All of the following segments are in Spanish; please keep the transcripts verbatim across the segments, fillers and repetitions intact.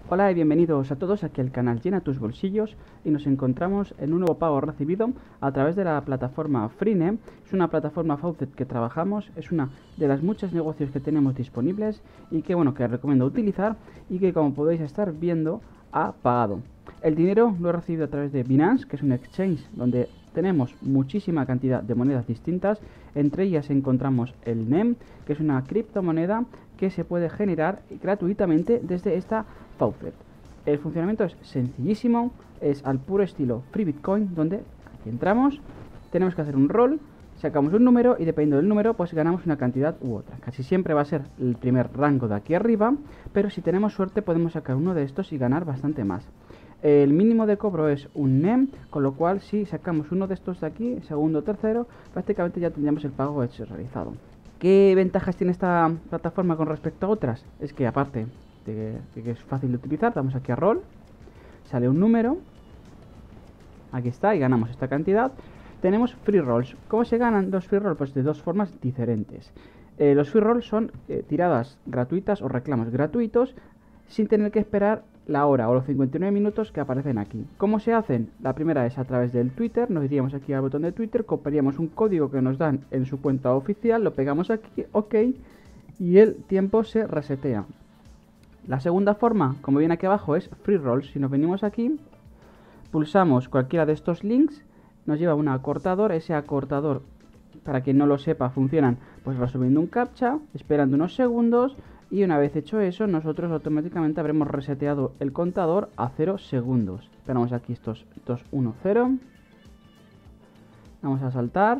Hola y bienvenidos a todos aquí al canal Llena tus bolsillos y nos encontramos en un nuevo pago recibido a través de la plataforma Freenem. Es una plataforma Faucet que trabajamos, es una de las muchos negocios que tenemos disponibles y que bueno, que recomiendo utilizar y que como podéis estar viendo ha pagado. El dinero lo he recibido a través de Binance, que es un exchange donde tenemos muchísima cantidad de monedas distintas. Entre ellas encontramos el N E M, que es una criptomoneda que se puede generar gratuitamente desde esta Faucet. El funcionamiento es sencillísimo, es al puro estilo Free Bitcoin, donde aquí entramos, tenemos que hacer un rol, sacamos un número y dependiendo del número pues ganamos una cantidad u otra. Casi siempre va a ser el primer rango de aquí arriba, pero si tenemos suerte podemos sacar uno de estos y ganar bastante más. El mínimo de cobro es un N E M, con lo cual si sacamos uno de estos de aquí, segundo o tercero, prácticamente ya tendríamos el pago hecho realizado. ¿Qué ventajas tiene esta plataforma con respecto a otras? Es que aparte de que es fácil de utilizar, damos aquí a roll, sale un número, aquí está y ganamos esta cantidad. Tenemos free rolls. ¿Cómo se ganan los free rolls? Pues de dos formas diferentes. Eh, los free rolls son eh, tiradas gratuitas o reclamos gratuitos sin tener que esperar la hora o los cincuenta y nueve minutos que aparecen aquí. ¿Cómo se hacen? La primera es a través del Twitter. Nos iríamos aquí al botón de Twitter, copiaríamos un código que nos dan en su cuenta oficial, lo pegamos aquí, ok, y el tiempo se resetea. La segunda forma, como viene aquí abajo, es free rolls. Si nos venimos aquí, pulsamos cualquiera de estos links, nos lleva a un acortador. Ese acortador, para quien no lo sepa, funcionan pues resumiendo un captcha, esperando unos segundos, y una vez hecho eso, nosotros automáticamente habremos reseteado el contador a cero segundos. Esperamos aquí estos dos, uno, cero. Vamos a saltar.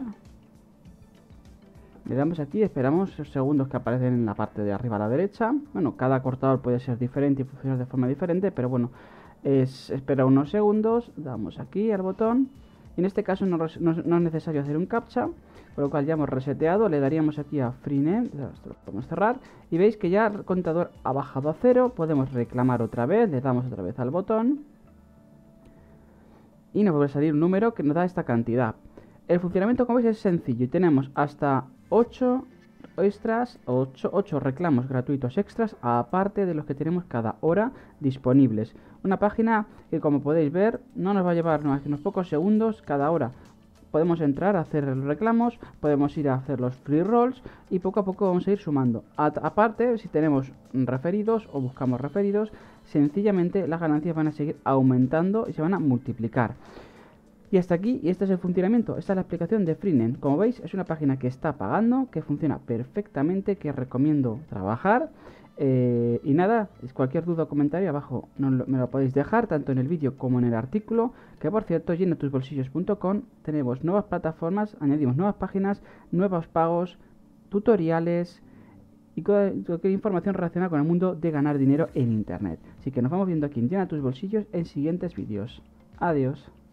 Le damos aquí, esperamos los segundos que aparecen en la parte de arriba a la derecha. Bueno, cada cortador puede ser diferente y funcionar de forma diferente, pero bueno, es esperar unos segundos, damos aquí al botón. Y en este caso no, no, no es necesario hacer un captcha, por lo cual ya hemos reseteado, le daríamos aquí a Freenem, esto lo podemos cerrar, y veis que ya el contador ha bajado a cero, podemos reclamar otra vez, le damos otra vez al botón, y nos vuelve a salir un número que nos da esta cantidad. El funcionamiento, como veis, es sencillo y tenemos hasta ocho extras, ocho, ocho reclamos gratuitos extras, aparte de los que tenemos cada hora disponibles. Una página que, como podéis ver, no nos va a llevar más que unos pocos segundos cada hora. Podemos entrar a hacer los reclamos, podemos ir a hacer los free rolls y poco a poco vamos a ir sumando. A aparte, si tenemos referidos o buscamos referidos, sencillamente las ganancias van a seguir aumentando y se van a multiplicar. Y hasta aquí, y este es el funcionamiento, esta es la explicación de Freenem. Como veis, es una página que está pagando, que funciona perfectamente, que recomiendo trabajar. Eh, y nada, cualquier duda o comentario abajo no lo, me lo podéis dejar, tanto en el vídeo como en el artículo. Que por cierto, llena tus bolsillos punto com tenemos nuevas plataformas, añadimos nuevas páginas, nuevos pagos, tutoriales y cualquier información relacionada con el mundo de ganar dinero en internet. Así que nos vamos viendo aquí en Llena tus bolsillos en siguientes vídeos. Adiós.